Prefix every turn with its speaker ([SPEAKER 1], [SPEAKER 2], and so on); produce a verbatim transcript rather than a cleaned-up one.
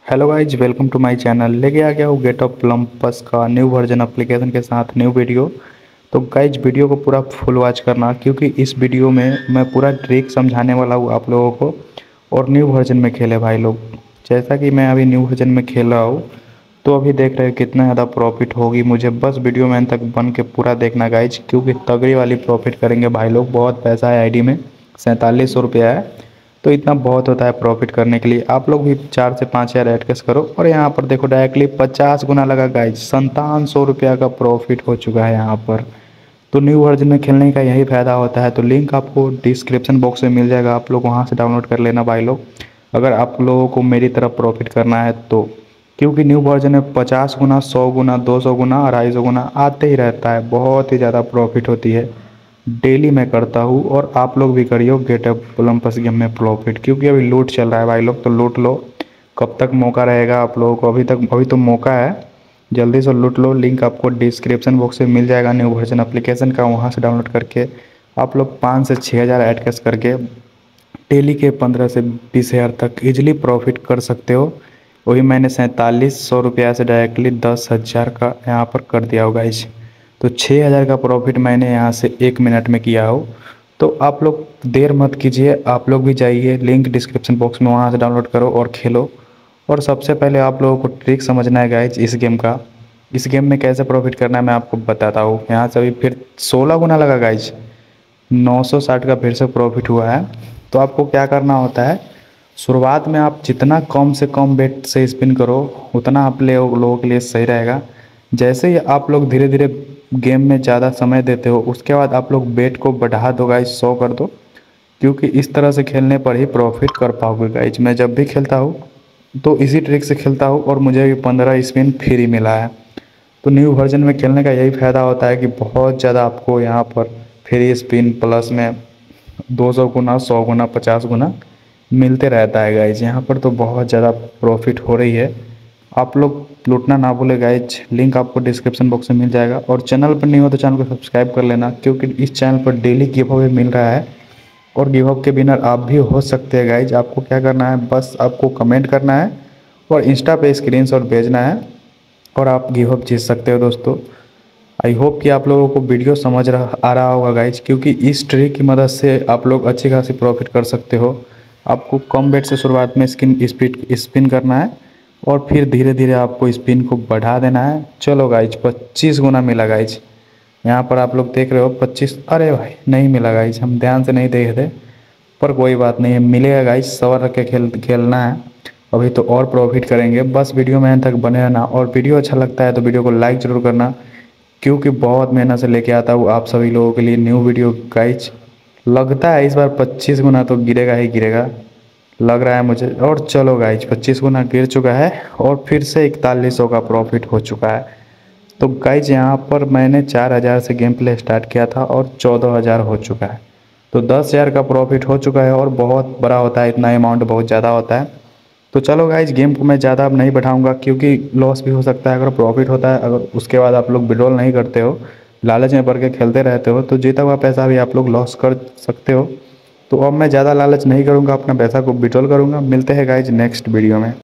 [SPEAKER 1] Hello guys, welcome to my channel. लेके आ गया हूँ गेट ऑफ ओलंपस का न्यू वर्जन एप्लीकेशन के साथ न्यू वीडियो। तो गाइज वीडियो को पूरा फुल वॉच करना, क्योंकि इस वीडियो में मैं पूरा ट्रिक समझाने वाला हूँ आप लोगों को। और न्यू वर्जन में खेले भाई लोग, जैसा कि मैं अभी न्यू वर्जन में खेल रहा हूँ। तो अभी देख रहे हैं कितना ज़्यादा प्रॉफिट होगी मुझे। बस वीडियो में अंत तक बन के पूरा देखना गाइज, क्योंकि तगड़ी वाली प्रॉफिट करेंगे भाई लोग। बहुत पैसा है आईडी में, सैंतालीस सौ रुपया है। तो इतना बहुत होता है प्रॉफिट करने के लिए। आप लोग भी चार से पाँच हज़ार एडकस करो। और यहाँ पर देखो डायरेक्टली पचास गुना लगा गाइज, संतावन सौ रुपया का प्रॉफिट हो चुका है यहाँ पर। तो न्यू वर्जन में खेलने का यही फ़ायदा होता है। तो लिंक आपको डिस्क्रिप्शन बॉक्स में मिल जाएगा, आप लोग वहाँ से डाउनलोड कर लेना भाई लोग, अगर आप लोगों को मेरी तरफ प्रॉफिट करना है तो। क्योंकि न्यू वर्जन में पचास गुना, सौ गुना, दो सौ गुना, अढ़ाई सौ गुना आते ही रहता है। बहुत ही ज़्यादा प्रॉफिट होती है। डेली मैं करता हूँ और आप लोग भी करियो गेट ऑफ ओलंपस गेम में प्रॉफिट, क्योंकि अभी लूट चल रहा है भाई लोग। तो लूट लो, कब तक मौका रहेगा आप लोगों को? अभी तक अभी तो मौका है, जल्दी से लूट लो। लिंक आपको डिस्क्रिप्शन बॉक्स में मिल जाएगा न्यू वर्जन एप्लीकेशन का, वहाँ से डाउनलोड करके आप लोग पाँच से छः हज़ार ऐड कैश करके डेली के पंद्रह से बीस हज़ार तक इजीली प्रॉफिट कर सकते हो। वही मैंने सैंतालीस सौ रुपया से डायरेक्टली दस हज़ार का यहाँ पर कर दिया होगा इस। तो छः हज़ार का प्रॉफिट मैंने यहाँ से एक मिनट में किया हो। तो आप लोग देर मत कीजिए, आप लोग भी जाइए, लिंक डिस्क्रिप्शन बॉक्स में, वहाँ से डाउनलोड करो और खेलो। और सबसे पहले आप लोगों को ट्रिक समझना है गाइज इस गेम का। इस गेम में कैसे प्रॉफिट करना है मैं आपको बताता हूँ। यहाँ से अभी फिर सोलह गुना लगा गाइज, नौ सौ साठ का फिर से प्रॉफिट हुआ है। तो आपको क्या करना होता है, शुरुआत में आप जितना कम से कम बेट से स्पिन करो उतना आप लोगों के लिए सही रहेगा। जैसे ही आप लोग धीरे धीरे गेम में ज़्यादा समय देते हो, उसके बाद आप लोग बेट को बढ़ा दो गाइज, सौ कर दो। क्योंकि इस तरह से खेलने पर ही प्रॉफिट कर पाओगे गाइज। मैं जब भी खेलता हूँ तो इसी ट्रिक से खेलता हूँ और मुझे भी पंद्रह स्पिन फ्री मिला है। तो न्यू वर्जन में खेलने का यही फ़ायदा होता है कि बहुत ज़्यादा आपको यहाँ पर फ्री स्पिन प्लस में दो सौ गुना, सौ गुना, पचास गुना मिलते रहता है गाइज। यहाँ पर तो बहुत ज़्यादा प्रॉफिट हो रही है। आप लोग लूटना ना भूले गाइज, लिंक आपको डिस्क्रिप्शन बॉक्स में मिल जाएगा। और चैनल पर नहीं हो तो चैनल को सब्सक्राइब कर लेना, क्योंकि इस चैनल पर डेली गिव अवे मिल रहा है। और गिव अप के विनर आप भी हो सकते हैं गाइज। आपको क्या करना है, बस आपको कमेंट करना है और इंस्टा पे स्क्रीनशॉट भेजना है और आप गिव अप जीत सकते हो दोस्तों। आई होप कि आप लोगों को वीडियो समझ रहा आ रहा होगा गाइज, क्योंकि इस ट्रिक की मदद से आप लोग अच्छी खासी प्रॉफिट कर सकते हो। आपको कम बेट से शुरुआत में स्किन स्पीड स्पिन करना है और फिर धीरे धीरे आपको स्पिन को बढ़ा देना है। चलो गाइज, पच्चीस गुना मिला गाइज। यहाँ पर आप लोग देख रहे हो पच्चीस। अरे भाई नहीं मिला गाइज, हम ध्यान से नहीं देखे थे, पर कोई बात नहीं है, मिलेगा गाइज। सवर रख के खेल खेलना है। अभी तो और प्रॉफिट करेंगे, बस वीडियो में अंत तक बने रहना। और वीडियो अच्छा लगता है तो वीडियो को लाइक ज़रूर करना, क्योंकि बहुत मेहनत से लेके आता हूँ आप सभी लोगों के लिए न्यू वीडियो गाइज। लगता है इस बार पच्चीस गुना तो गिरेगा ही गिरेगा, लग रहा है मुझे। और चलो गाइज, पच्चीस गुना गिर चुका है और फिर से इकतालीस सौ का प्रॉफिट हो चुका है। तो गाइज यहाँ पर मैंने चार हज़ार से गेम प्ले स्टार्ट किया था और चौदह हज़ार हो चुका है। तो दस हज़ार का प्रॉफिट हो चुका है और बहुत बड़ा होता है, इतना अमाउंट बहुत ज़्यादा होता है। तो चलो गाइज, गेम को मैं ज़्यादा अब नहीं बढ़ाऊंगा, क्योंकि लॉस भी हो सकता है अगर प्रॉफिट होता है। अगर उसके बाद आप लोग विड्रॉल नहीं करते हो, लालच में पड़ के खेलते रहते हो, तो जीता हुआ पैसा भी आप लोग लॉस कर सकते हो। तो अब मैं ज़्यादा लालच नहीं करूँगा, अपना पैसा को विड्रॉल करूँगा। मिलते हैं गाइज नेक्स्ट वीडियो में।